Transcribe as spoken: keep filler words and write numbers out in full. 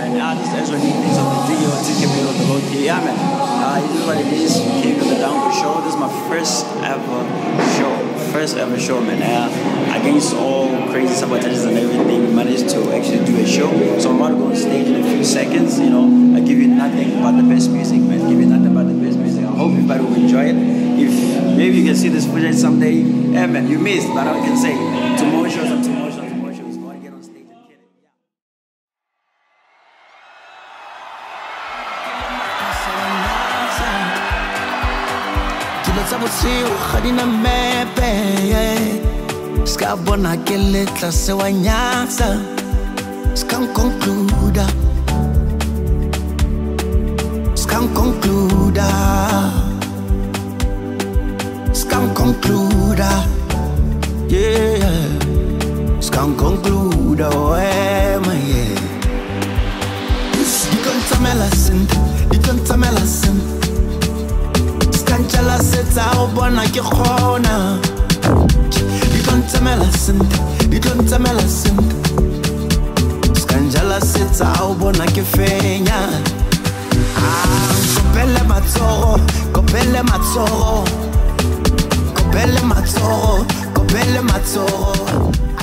man. I just actually need things on the video to keep it on the low key. Yeah, man. Uh, it is what it is. Came to the Danko show. This is my first ever show. First ever show, man. Uh, against all crazy sabotages and everything, we managed to actually do a show. So I'm about to go on stage in a few seconds. You know, I give you nothing but the best music, man. Give you nothing but the best music. I hope everybody will enjoy it. If maybe you can see this footage someday, yeah, man, you missed. But I can say, two more shows and two more shows, two more shows. Go and get on stage and kill it. Skabona ke letla se wa nyatsa Scan concluda Scan concluda Scan concluda Yeah Scan concluda eh my yeah You can't tell me lesson You can't tell me lesson Scan chala setsa o bona ke khona You don't tell me listen, you don't tell me listen Scanjala sits out bona ke fenya Ah, kopele matsoro, kopele matsoro Kopele matsoro, kopele matsoro